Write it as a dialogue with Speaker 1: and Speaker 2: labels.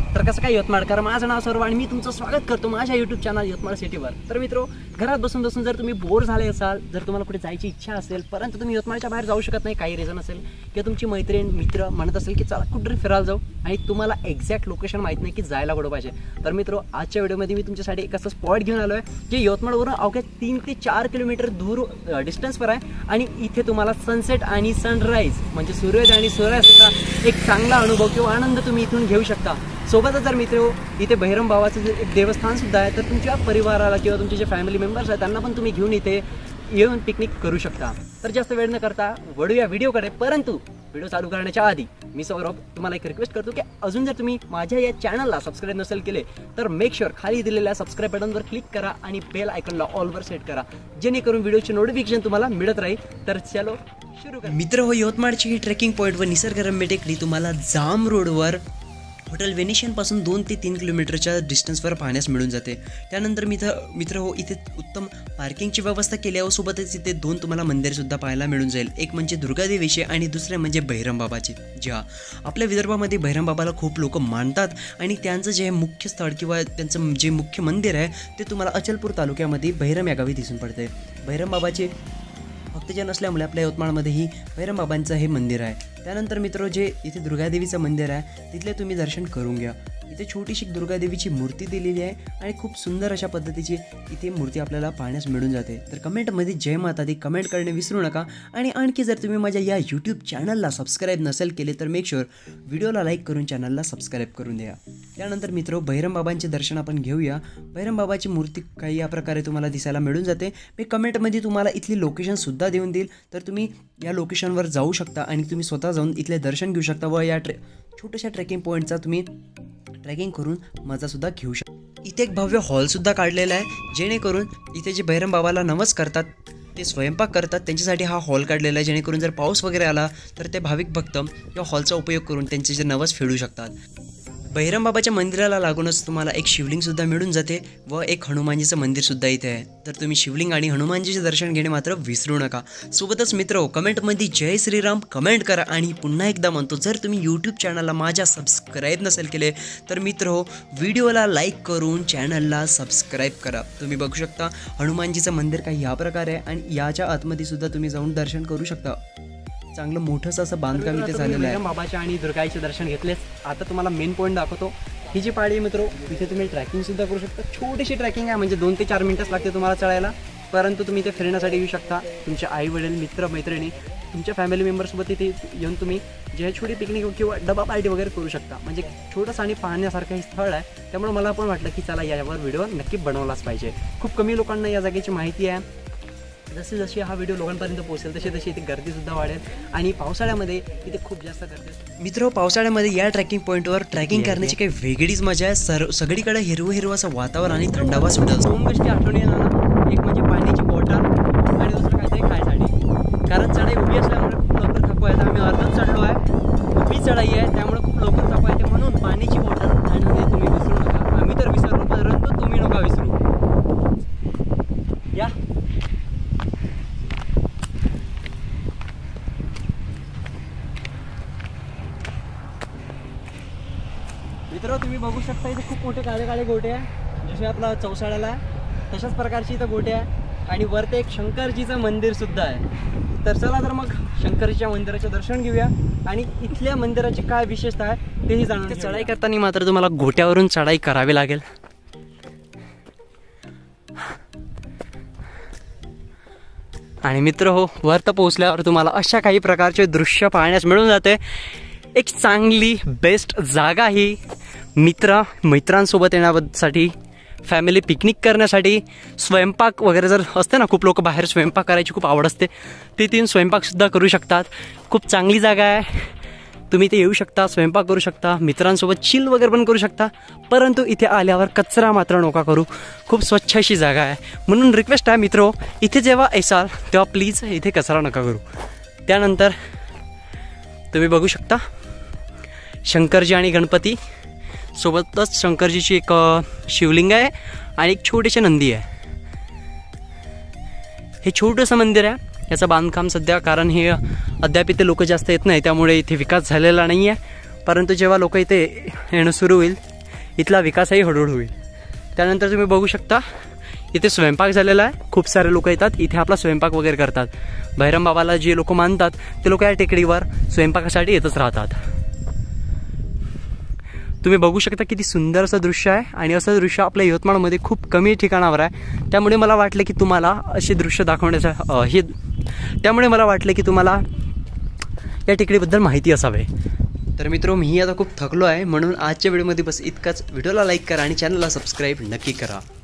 Speaker 1: तर कसं काय यवतमाळकर, माझं नाव सौरभ आणि मी तुमचं स्वागत करतो माझ्या यूट्यूब चॅनल यवतमाळ सिटीवर। तर मित्रो, घरात बसून बसून जर तुम्ही बोर झाले असाल, जर तुम्हाला कुठे जायची इच्छा असेल परंतु तुम्ही यवतमाळच्या बाहेर जाऊ शकत नाही, काही रिझन असेल किंवा तुमची मैत्रीण मित्र म्हणत असेल की चला कुठेतरी फिरायला जाऊ आणि तुम्हाला एक्झॅक्ट लोकेशन माहीत नाही की जायला कुठं पाहिजे, तर मित्रो आजच्या व्हिडिओमध्ये मी तुमच्यासाठी एक असं स्पॉट घेऊन आलो आहे जे यवतमाळवरून अवघ्या 3 ते 4 किलोमीटर दूर डिस्टन्सवर आहे आणि इथे तुम्हाला सनसेट आणि सनराईज म्हणजे सूर्योदय आणि सूर्यास्ताचा एक चांगला अनुभव किंवा आनंद तुम्ही इथून घेऊ शकता। सोबतच जर मित्र इथे बहिरम बाबाचं जे एक देवस्थान सुद्धा आहे, तर तुमच्या परिवाराला किंवा तुमचे जे फॅमिली मेंबर्स आहेत त्यांना पण तुम्ही घेऊन इथे येऊन पिकनिक करू शकता। तर जास्त वेळ न करता वळूया व्हिडिओकडे, परंतु व्हिडिओ चालू करण्याच्या आधी मी सौरभ तुम्हाला एक रिक्वेस्ट करतो की अजून जर तुम्ही माझ्या या चॅनलला सबस्क्राईब नसेल केले तर मेक शुअर खाली दिलेल्या सबस्क्राईब बटनवर क्लिक करा आणि बेल आयकॉनला ऑलवर सेट करा, जेणेकरून व्हिडिओचे नोटिफिकेशन तुम्हाला मिळत राहील। तर चलो सुरू करा। मित्र हो, यवतमाळची ही ट्रेकिंग पॉईंट व निसर्गरम्य टेकडी तुम्हाला जाम रोडवर हॉटेल वेनेशियनपासून 2 ते 3 किलोमीटरच्या डिस्टन्सवर पाहण्यास मिळून जाते। त्यानंतर मित्र हो, इथे उत्तम पार्किंगची व्यवस्था केल्यावर सोबतच इथे 2 तुम्हाला मंदिरसुद्धा पाहायला मिळून जाईल, एक म्हणजे दुर्गादेवीचे आणि दुसरे म्हणजे बहिरम बाबाचे। जे आपल्या विदर्भामध्ये बहिरम बाबाला खूप लोक मानतात आणि त्यांचं जे मुख्य स्थळ किंवा त्यांचं जे मुख्य मंदिर आहे ते तुम्हाला अचलपूर तालुक्यामध्ये बहिरम या गावी दिसून पडते। बहिरम बाबाचे भक्तजन असल्यामुळे आपल्या यवतमाळमध्येही बहिरम बाबांचं हे मंदिर आहे। त्यानंतर मित्र जे इथे दुर्गादेवीचं मंदिर आहे तिथले तुम्ही दर्शन करून घ्या। इथे छोटीशी दुर्गादेवीची मूर्ती दिलेली आहे आणि खूप सुंदर अशा पद्धतीची इथे मूर्ती आपल्याला पाहण्यास मिळून जाते। तर कमेंटमध्ये जय माता दी कमेंट करणे विसरू नका आणि आणखी जर तुम्ही माझ्या या यूट्यूब चॅनलला सबस्क्राईब नसेल केले तर मेक शुअर व्हिडिओला लाईक करून चॅनलला सबस्क्राईब करून द्या। त्यानंतर मित्र बहिरम बाबांचे दर्शन आपण घेऊया। बहिरम बाबाची मूर्ती काही या प्रकारे तुम्हाला दिसायला मिळून जाते। मी कमेंटमध्ये तुम्हाला इथली लोकेशनसुद्धा देऊन देईल, तर तुम्ही या लोकेशनवर जाऊ शकता आणि तुम्ही स्वतः जाऊन इथले दर्शन घेऊ शकता व या छोट्याशा ट्रेकिंग पॉईंटचा तुम्ही ट्रेकिंग करून मजासुद्धा घेऊ शकता। इथे एक भव्य हॉलसुद्धा काढलेला आहे, जेणेकरून इथे जे बहिरम बाबाला नवस करतात ते स्वयंपाक करतात त्यांच्यासाठी हा हॉल काढलेला आहे, जेणेकरून जर पाऊस वगैरे आला तर ते भाविक भक्त या हॉलचा उपयोग करून त्यांचे जे नवस फेडू शकतात। बहिरम बाबाच्या मंदिराला लागूनच तुम्हाला एक शिवलिंगसुद्धा मिळून जाते व एक हनुमानजीचं मंदिरसुद्धा इथे आहे, तर तुम्ही शिवलिंग आणि हनुमानजीचे दर्शन घेणे मात्र विसरू नका। सोबतच मित्र कमेंटमध्ये जय श्रीराम कमेंट करा आणि पुन्हा एकदा म्हणतो, जर तुम्ही यूट्यूब चॅनलला माझ्या सबस्क्राईब नसेल केले तर मित्र व्हिडिओला लाईक करून चॅनलला सबस्क्राईब करा। तुम्ही बघू शकता हनुमानजीचं मंदिर काही या प्रकारे आहे आणि याच्या आतमध्ये सुद्धा तुम्ही जाऊन दर्शन करू शकता। चांगलं मोठंसं असं बांधकाम इथे झालेलं आहे। बाबाचे आणि दुर्गाईचे दर्शन घेतलेच, आता तुम्हाला मेन पॉईंट दाखवतो। ही जी पाळी आहे मित्र, इथे तुम्ही ट्रॅकिंग सुद्धा करू शकता। छोटीशी ट्रॅकिंग आहे, म्हणजे 2 ते 4 मिनिटच लागते तुम्हाला चढायला, परंतु तुम्ही इथे फिरण्यासाठी येऊ शकता। तुमचे आई वडील मित्र मैत्रिणी तुमच्या फॅमिली मेंबर्ससोबत इथे येऊन तुम्ही जे छोटी पिकनिक किंवा डबा पार्टी वगैरे करू शकता। म्हणजे छोटंसं आणि पाहण्यासारखं हे स्थळ आहे, त्यामुळे मला पण वाटलं की चला यावर व्हिडिओ नक्की बनवलाच पाहिजे। खूप कमी लोकांना या जागेची माहिती आहे। जशी जशी हा व्हिडिओ लोकांपर्यंत पोहोचेल तशी तशी इथे गर्दीसुद्धा वाढेल आणि पावसाळ्यामध्ये इथे खूप जास्त गर्दी असते। मित्र पावसाळ्यामध्ये या ट्रॅकिंग पॉईंटवर ट्रॅकिंग करण्याची काही वेगळीच मजा आहे। सगळीकडे हिरवं असं वातावरण आणि थंडावा सुटत असतो। 2 गोष्टी आठवण येणार, एक म्हणजे पाण्याची बॉटल आणि दुसरं काहीतरी खायसाठी, कारण चढाई उभी असल्यामुळे खूप लवकर थकवा येतं। आम्ही अर्धच चढलो आहे, उभी चढाई आहे त्यामुळे खूप लवकर थकवा येते, म्हणून पाण्याची बॉटल आणि तुम्ही विसरू नका। आम्ही तर विसरलो, परंतु तुम्ही नका विसरू या। मित्र तुम्ही बघू शकता इथे खूप मोठे काळे काळे गोटे आहे, जसे आपला चौसाळ्याला आहे तशाच प्रकारची इथं गोटे आहे आणि वरती एक शंकरजीचं मंदिर सुद्धा आहे। तर चला तर मग शंकरजीच्या मंदिराचे दर्शन घेऊया आणि इथल्या मंदिराची काय विशेषता आहे तेही जाणून घेऊया। चढाई करताना मात्र तुम्हाला गोट्यावरून चढाई करावी लागेल। आणि मित्र हो, वर पोहोचल्यावर तुम्हाला अशा काही प्रकारचे दृश्य पाहण्यास मिळून जाते। एक चांगली बेस्ट जागा ही मित्रांसोबत येण्यासाठी, फॅमिली पिकनिक करण्यासाठी, स्वयंपाक वगैरे जर असते ना, खूप लोक बाहेर स्वयंपाक करायची खूप आवड असते, ते स्वयंपाकसुद्धा करू शकतात। खूप चांगली जागा आहे, तुम्ही इथे येऊ शकता, स्वयंपाक करू शकता, मित्रांसोबत चिल वगैरे पण करू शकता, परंतु इथे आल्यावर कचरा मात्र नका करू। खूप स्वच्छ अशी जागा आहे, म्हणून रिक्वेस्ट आहे मित्रो, इथे जेव्हा येसाल तेव्हा प्लीज इथे कचरा नका करू। त्यानंतर तुम्ही बघू शकता शंकरजी आणि गणपती, सोबतच शंकरजीची एक शिवलिंग आहे आणि एक छोटीशी नंदी आहे। हे छोटंसं मंदिर आहे, याचं बांधकाम सध्या, कारण हे अद्याप इथे लोक जास्त येत नाही त्यामुळे इथे विकास झालेला नाही आहे, परंतु जेव्हा लोक इथे येणं सुरू होईल इथला विकासही हळूहळू होईल. त्यानंतर तुम्ही बघू शकता इथे स्वयंपाक झालेला आहे. खूप सारे लोक येतात इथे आपला स्वयंपाक वगैरे करतात. भैरम बाबाला जे लोक मानतात ते लोक या टेकडीवर स्वयंपाकासाठी येतच राहतात. तुम्ही बघू शकता किती सुंदर असं दृश्य आहे आणि असं दृश्य आपल्या यवतमाळमध्ये खूप कमी ठिकाणावर आहे. त्यामुळे मला वाटलं की तुम्हाला असे दृश्य दाखवण्याचा त्यामुळे मला वाटलं की तुम्हाला या टेकडीबद्दल माहिती असावे. तर मित्रो, मी आता खूप थकलो आहे म्हणून आजच्या व्हिडिओमध्ये बस इतकाच. व्हिडिओला लाईक करा आणि चॅनलला सबस्क्राईब नक्की करा.